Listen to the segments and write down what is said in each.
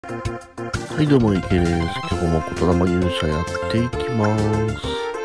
はい、どうも、池です。今日も言霊勇者やっていきます。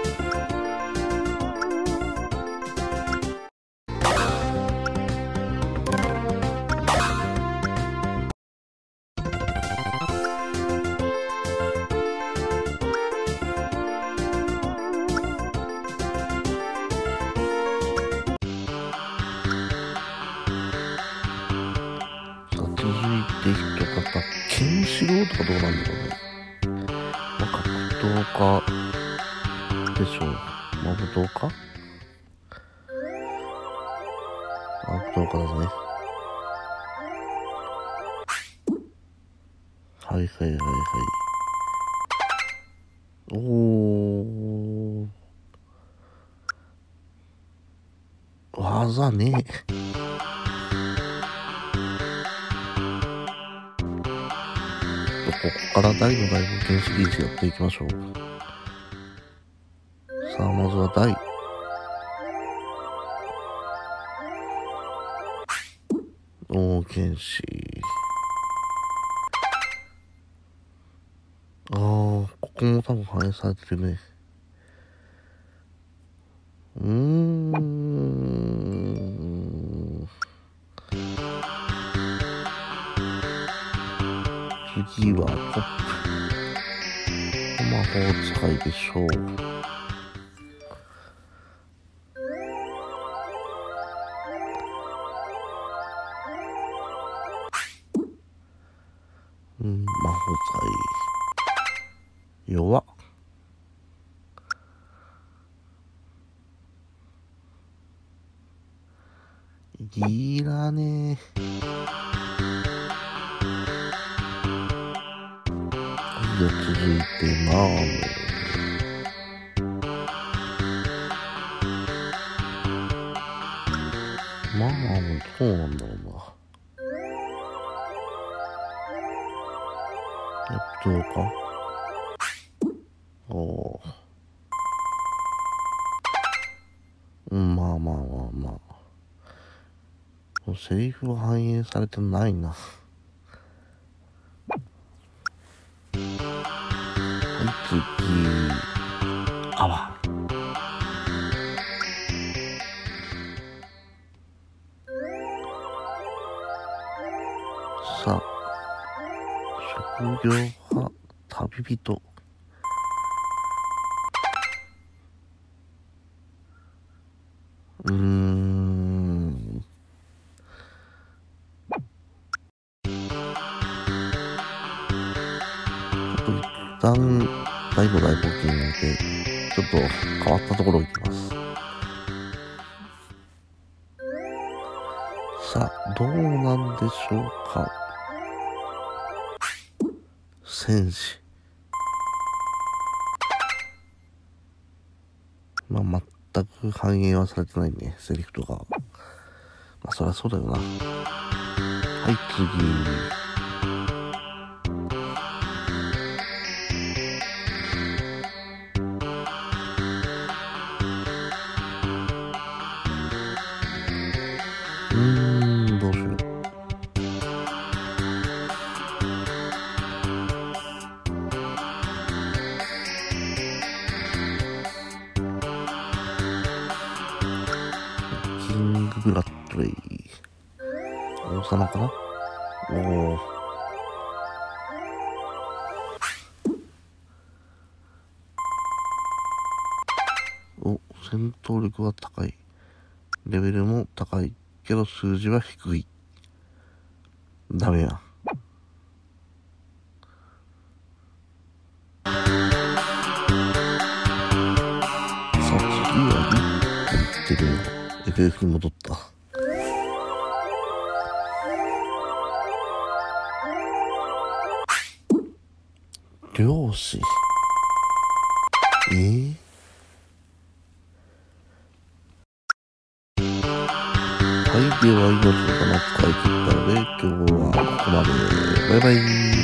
さあ、続いて一方、ケンシロウとかどうなんだろうね。まあ、格闘家でしょう。まあ、武闘家武闘家ですね。はいはいはいはい。おー。技ね。ここから大の大冒険シリーズやっていきましょう。さあ、まずは大。剣士。ここも多分反映されてるね。次はトップ。魔法使いでしょう。魔法使い。弱っ。いらねえ。じゃあ続いてマームどうなんだろうな。やっとどうか。まあ。セリフは反映されてないな。はい、次。あわ。さあ、職業派、旅人。一旦大の大冒険なのでちょっと変わったところを行きます。さあ、どうなんでしょうか。戦士。まあ全く反映はされてないね、セリフとか。まあそりゃそうだよな。はい、次。どうしよう。キングブラッドレイ。王様かな。戦闘力は高い。レベルも高いけど数字は低い。ダメや。さあ次はリップってるの FF に戻った。漁師。はい、では命の玉使い切ったので今日はここまで。バイバイ。